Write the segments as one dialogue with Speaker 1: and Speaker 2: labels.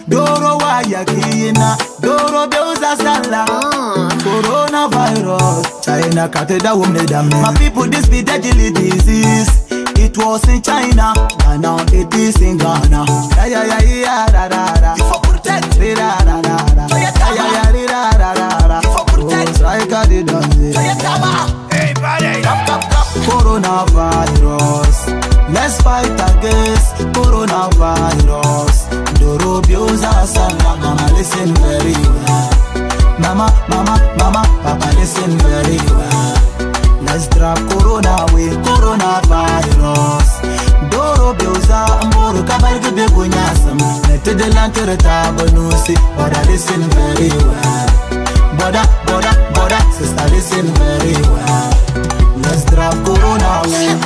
Speaker 1: Doro wayakina, Doro beuza sala. Coronavirus, China kateda umedam. My people, this be deadly disease. It was in China, and now it is in Ghana. Yeah, yeah, yeah, yeah, da, da, da.
Speaker 2: You for protect.
Speaker 1: Da, da, da, da. Yeah, yeah, yeah, da, da, da, da.
Speaker 2: You for protect.
Speaker 1: Strike the dance.
Speaker 2: Hey, buddy.
Speaker 1: Coronavirus, let's fight against coronavirus. Doro bioza sana, mama listen very well. Mama, papa listen very well. Let's drop corona away, coronavirus. Doro bioza mboro kabal gebe gunyasam. Nete de lantere tabanusi, but listen very well. Boda, sister listen very well. Let's drop corona away.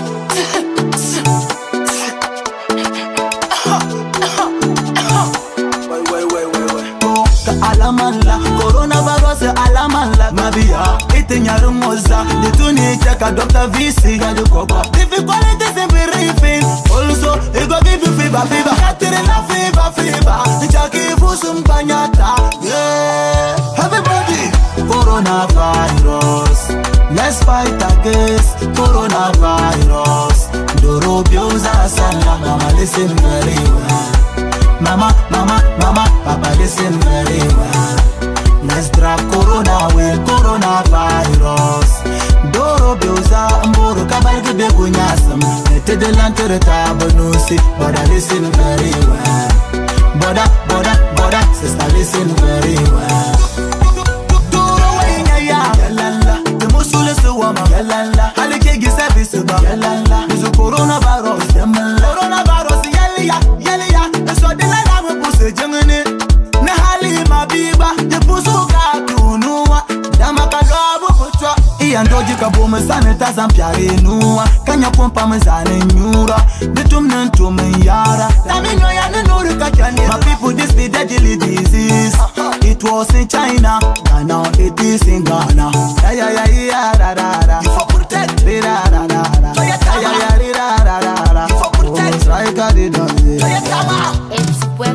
Speaker 1: Alamanla, coronavirus alamanla. Mabia, ite nyarumoza. The tuni cheka Dr. VC. Gadu koko. Difficulty is in briefing. Also, it go give you fever. Katerina fever. Chaki fusum panyata. Yeah, everybody. Coronavirus, let's fight against coronavirus. Doro bioza sana, mama listen very well. Mama, papa listen very well. Let's drop corona away, coronavirus. Doro bioza mboro kabal gebe gunyasam. Nete de lantere tabanusi, but listen very well. Boda, sister listen very well. Doro wenya ya, yalala. The musule suwama, yalala. Halike gisabi ba, yalala. Izu coronavirus, yamala. Coronavirus, yaliya. So the line I'm pussy jengene. Na hali mabiba, the pusuka tunua. Damaka lobu putwa. Iyandoji kabume sanita zampiare nuwa. Kanya pompa mezane nyura. Bitumnen tumiyara. Taminyo ya nenuri kachani. My people, this be deadly disease. It was in China, and now it is in Ghana. Yeah, da, da, da.
Speaker 2: You for protect.
Speaker 1: Da, da, da, da. Yeah, da, da, da.
Speaker 2: You for protect.
Speaker 1: Strike the dance.
Speaker 3: It's web.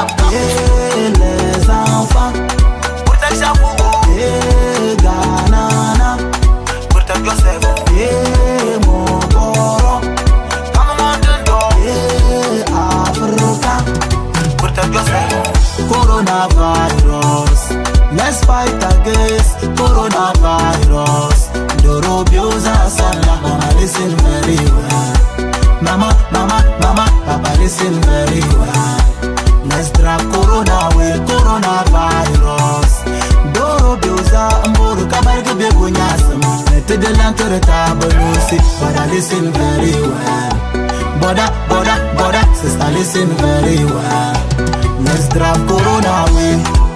Speaker 1: Les enfants,
Speaker 2: Protection for who?
Speaker 1: Ghana,
Speaker 2: Protect yourself.
Speaker 1: mon boro,
Speaker 2: Come on, the door.
Speaker 1: Africa.
Speaker 2: Protect yourself.
Speaker 1: Coronavirus, let's fight against coronavirus. Doro bioza sana, mama listen very well. Mama, papa listen very well. Let's drop corona away, coronavirus. Doro bioza mboro kabal gebe gunyasam. Nete de lantere tabanusi, but listen very well. Boda, sister listen very well. Let's drop corona away.